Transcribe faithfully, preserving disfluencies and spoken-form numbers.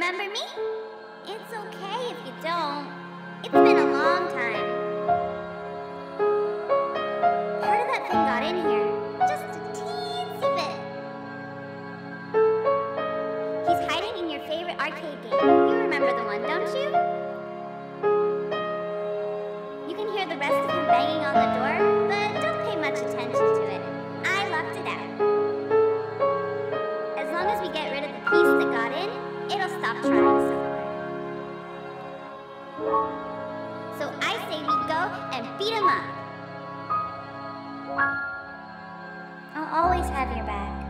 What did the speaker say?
Remember me? It's okay if you don't. It's been a long time. Part of that thing got in here. Just a teensy bit. He's hiding in your favorite arcade game. You remember the one, don't you? You can hear the rest of him banging on the door, but don't pay much attention to it. I locked it out. As long as we get rid of the piece that got in, it'll stop trying so hard. So I say we go and beat him up. I'll always have your back.